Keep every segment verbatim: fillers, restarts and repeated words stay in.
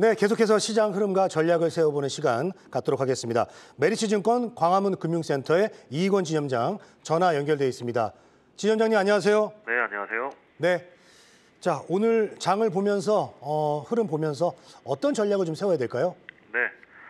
네, 계속해서 시장 흐름과 전략을 세워보는 시간 갖도록 하겠습니다. 메리츠증권 광화문 금융센터의 이익원 지점장 전화 연결돼 있습니다. 지점장님 안녕하세요. 네, 안녕하세요. 네, 자 오늘 장을 보면서 어, 흐름 보면서 어떤 전략을 좀 세워야 될까요? 네,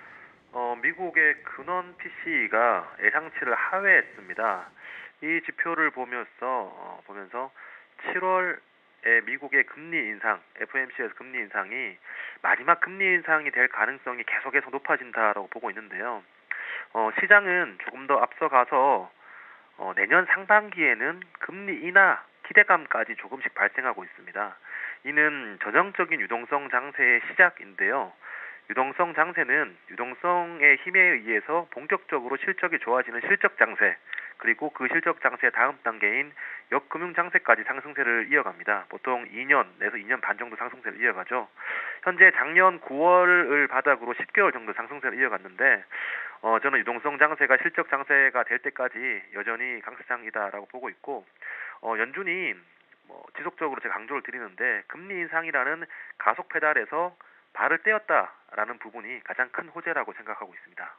어, 미국의 근원 피씨이가 예상치를 하회했습니다. 이 지표를 보면서 어, 보면서 칠월에 미국의 금리 인상, 에프오엠씨에서 금리 인상이 마지막 금리 인상이 될 가능성이 계속해서 높아진다라고 보고 있는데요. 어, 시장은 조금 더 앞서가서 어, 내년 상반기에는 금리 인하 기대감까지 조금씩 발생하고 있습니다. 이는 전형적인 유동성 장세의 시작인데요. 유동성 장세는 유동성의 힘에 의해서 본격적으로 실적이 좋아지는 실적 장세, 그리고 그 실적 장세의 다음 단계인 역금융 장세까지 상승세를 이어갑니다. 보통 이 년에서 이 년 반 정도 상승세를 이어가죠. 현재 작년 구월을 바닥으로 십 개월 정도 상승세를 이어갔는데 어, 저는 유동성 장세가 실적 장세가 될 때까지 여전히 강세장이다라고 보고 있고, 어, 연준이 뭐 지속적으로 제가 강조를 드리는데 금리 인상이라는 가속 페달에서 발을 떼었다라는 부분이 가장 큰 호재라고 생각하고 있습니다.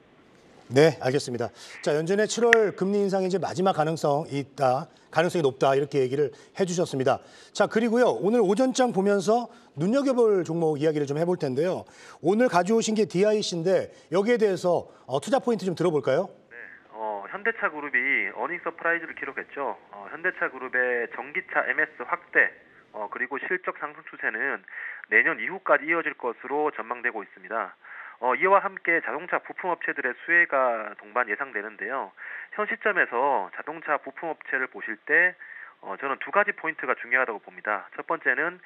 네, 알겠습니다. 자, 연준의 칠월 금리 인상이 이제 마지막 가능성이 있다, 가능성이 높다 이렇게 얘기를 해주셨습니다. 자, 그리고요 오늘 오전장 보면서 눈여겨볼 종목 이야기를 좀 해볼 텐데요. 오늘 가져오신 게 디아이씨인데 여기에 대해서 어, 투자 포인트 좀 들어볼까요? 네, 어, 현대차 그룹이 어닝 서프라이즈를 기록했죠. 어, 현대차 그룹의 전기차 엠에스 확대, 어, 그리고 실적 상승 추세는 내년 이후까지 이어질 것으로 전망되고 있습니다. 어, 이와 함께 자동차 부품업체들의 수혜가 동반 예상되는데요. 현 시점에서 자동차 부품업체를 보실 때 어, 저는 두 가지 포인트가 중요하다고 봅니다. 첫 번째는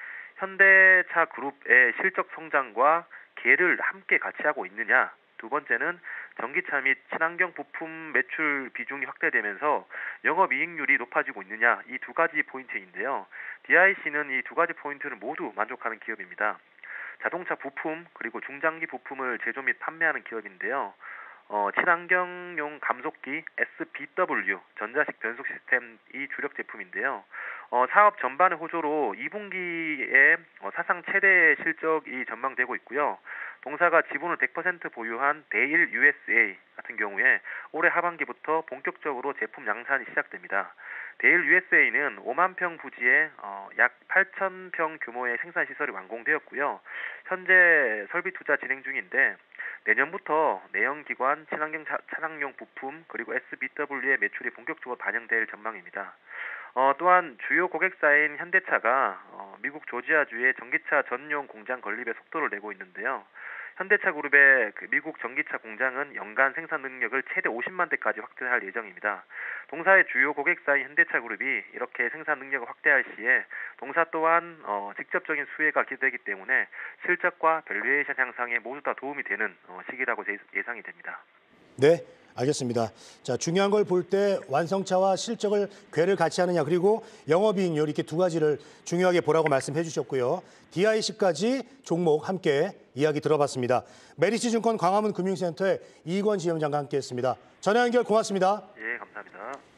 현대차 그룹의 실적 성장과 궤를 함께 같이 하고 있느냐. 두 번째는 전기차 및 친환경 부품 매출 비중이 확대되면서 영업이익률이 높아지고 있느냐, 이 두 가지 포인트인데요. 디아이씨는 이 두 가지 포인트를 모두 만족하는 기업입니다. 자동차 부품 그리고 중장기 부품을 제조 및 판매하는 기업인데요. 어, 친환경용 감속기 에스비더블유 전자식 변속 시스템이 주력 제품인데요. 어, 사업 전반의 호조로 이 분기에 어, 사상 최대 실적이 전망되고 있고요. 동사가 지분을 백 퍼센트 보유한 데일 유에스에이 같은 경우에 올해 하반기부터 본격적으로 제품 양산이 시작됩니다. 데일 유에스에이는 오만 평 부지에 어, 약 팔천 평 규모의 생산 시설이 완공되었고요. 현재 설비 투자 진행 중인데 내년부터 내연기관, 친환경 차, 차량용 부품 그리고 에스비더블유의 매출이 본격적으로 반영될 전망입니다. 어, 또한 주요 고객사인 현대차가 어, 미국 조지아주의 전기차 전용 공장 건립에 속도를 내고 있는데요. 현대차 그룹의 그 미국 전기차 공장은 연간 생산 능력을 최대 오십만 대까지 확대할 예정입니다. 동사의 주요 고객사인 현대차 그룹이 이렇게 생산 능력을 확대할 시에 동사 또한 어, 직접적인 수혜가 기대되기 때문에 실적과 밸류에이션 향상에 모두 다 도움이 되는 어, 시기라고 예상이 됩니다. 네, 알겠습니다. 자, 중요한 걸 볼 때 완성차와 실적을 궤를 같이 하느냐, 그리고 영업이익률 이렇게 두 가지를 중요하게 보라고 말씀해 주셨고요. 디아이씨까지 종목 함께 이야기 들어봤습니다. 메리츠증권 광화문 금융센터의 이익원 지점장과 함께했습니다. 전화 연결 고맙습니다. 예, 감사합니다.